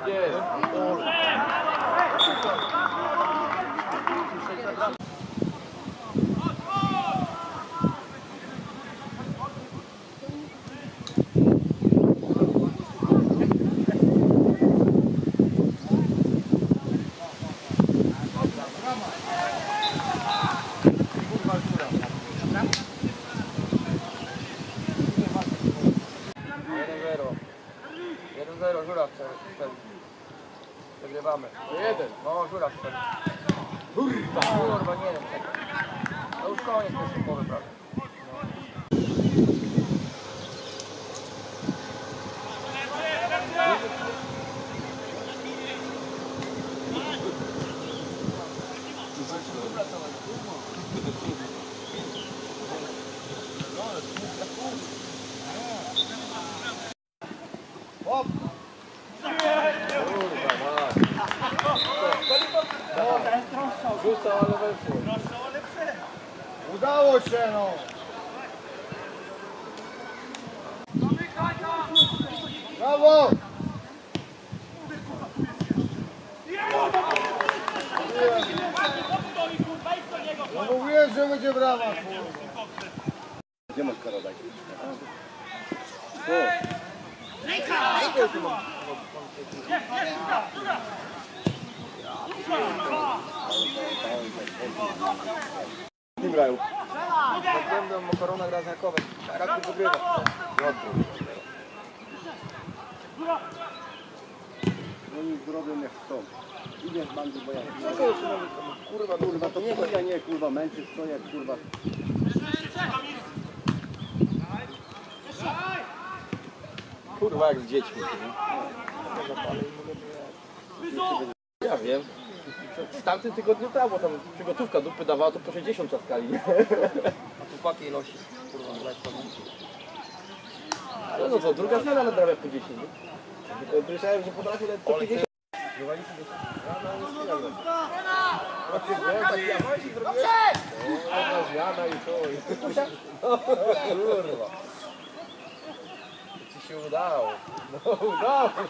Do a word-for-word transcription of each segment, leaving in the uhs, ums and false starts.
jest. jeden zero, Żura wczoraj. Wygrywamy. Jeden. No, Żura wczoraj. Kurwa, kurwa, nie wiem czego. No już koniec pierwszej połowy, prawie. Hop! Rzucał, ale weszło. Udało się, no! Brawo! No mówiłem, że będzie brama, kurwa. Gdzie masz karadaj? W tym graju. Będą Makarona gra z Jakowem. Raków wygrywa. Oni zrobią jak chcą. Idziesz bandy, bo ja... Kurwa, Kurwa, to nie, ja nie, kurwa, męczysz to jak, kurwa... Kurwa, jak z dziećmi. Ja wiem. W tamtym tygodniu tam, bo tam przygotówka dupy dawała, to po sześćdziesiąt czaskali. A chłopaki ilości. Kurwa, lekko. No, no co, druga zmiana nadrabia po dziesięć. Słyszałem, że potrafię nawet po pięćdziesiąt. Jedna zmiana i to... Kurwa. Ci się udało. No udało się.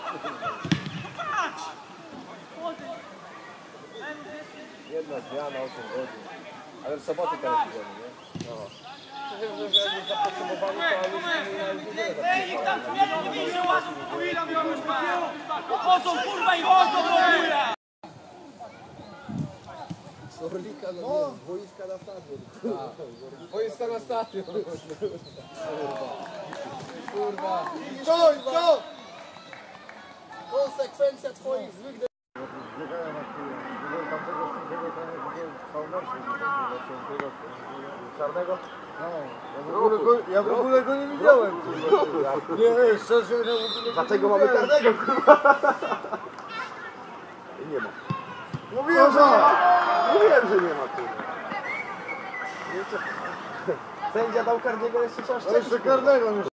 Jedna zmiana, osiem godzin. Ale w soboty teraz idziemy, nie? No. Wiem, że jakby zapotrzebowali, to ale już nie Ej, tam nie widzę, ładno, powinna mi już chodzą, kurwa, i chodzą do góry! Orlika, no, no. Boiska na stadion. Boiska na stadion. Kurwa. Co, co? Konsekwencja twoich złych de... Czarnego? Ja w ogóle go nie widziałem. Nie, szczerze, ja w ogóle Dlatego mamy karnego, kurwa. Nie ma. Mówiłem, że Mówiłem, że nie ma, kurwa. Sędzia dał karnego jeszcze czas. jeszcze karnego.